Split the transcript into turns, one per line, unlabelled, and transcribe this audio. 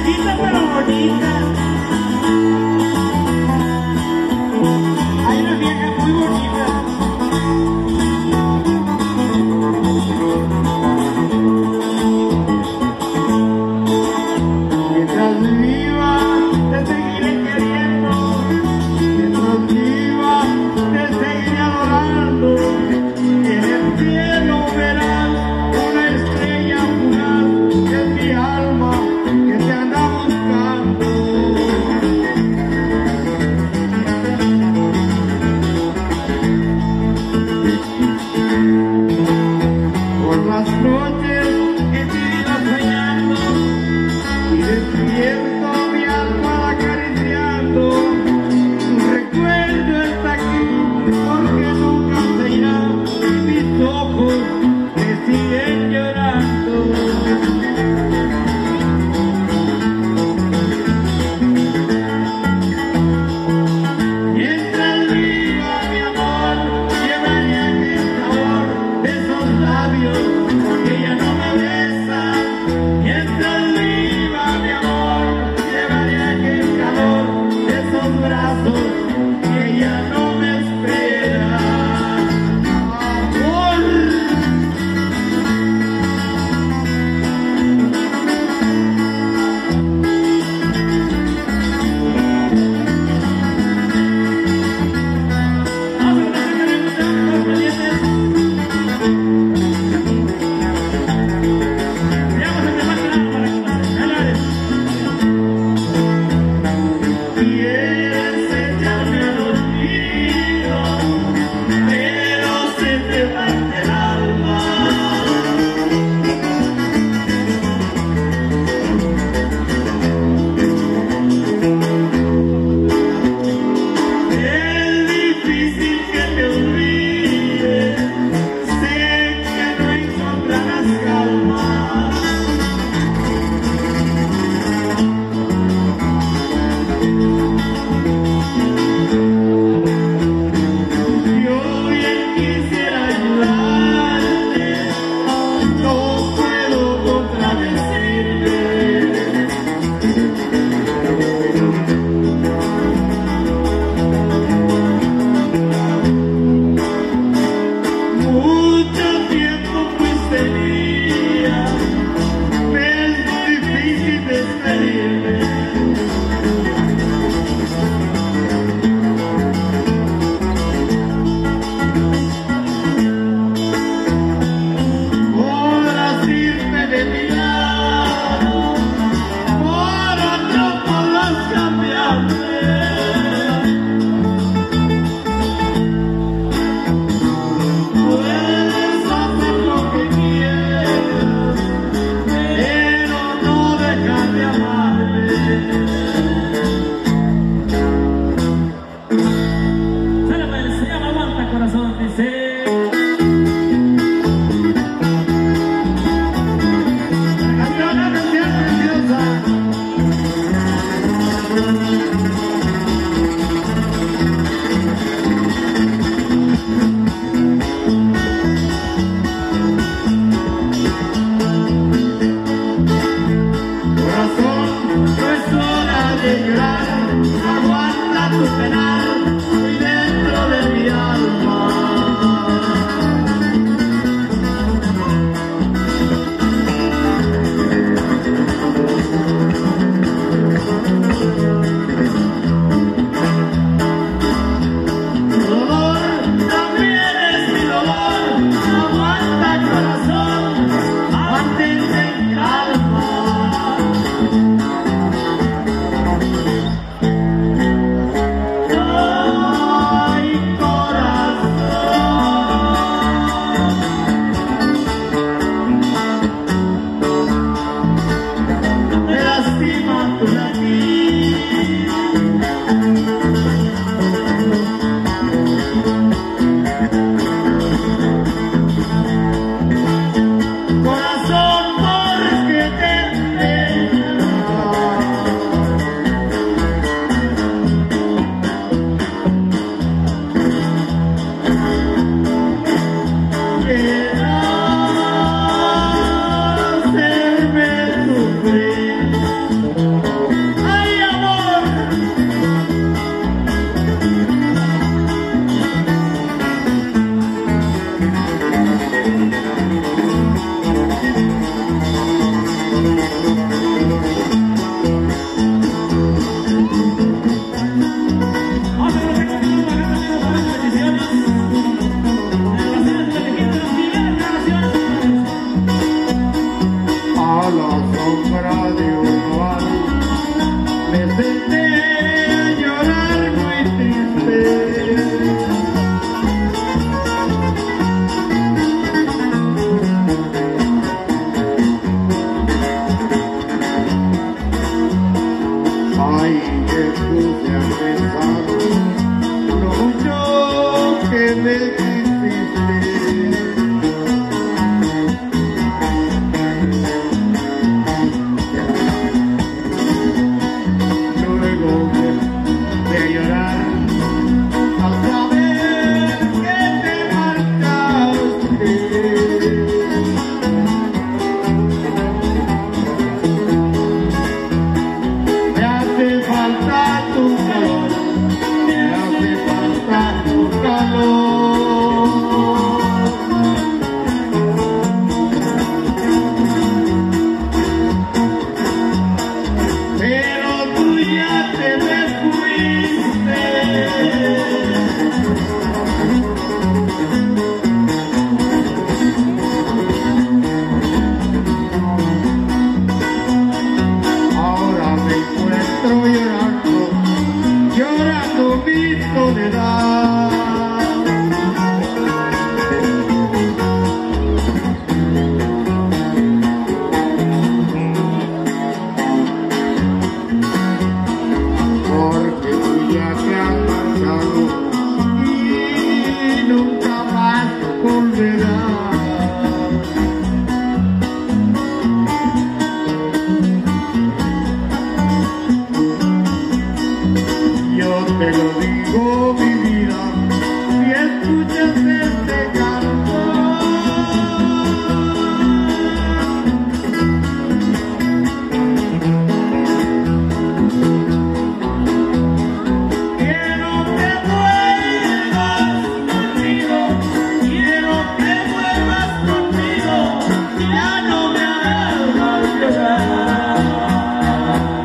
viejita pero bonita. Hay una vieja muy bonita. Mientras viva, te seguiré queriendo. Mientras viva, te seguiré adorando. Y en el cielo verás una estrella fugaz, que es mi alma que te anda buscando.
puse a pensar lo mucho que me quisiste. Luego de llorar al saber que te marchaste. Me hace falta tu calor, me hace falta tu calor. Pero tú ya te me fuiste. Ahora me encuentro llorando mi soledad. Porque tú ya te has marchado y nunca más volverás. Yo te lo digo, mi vida, si escuchas este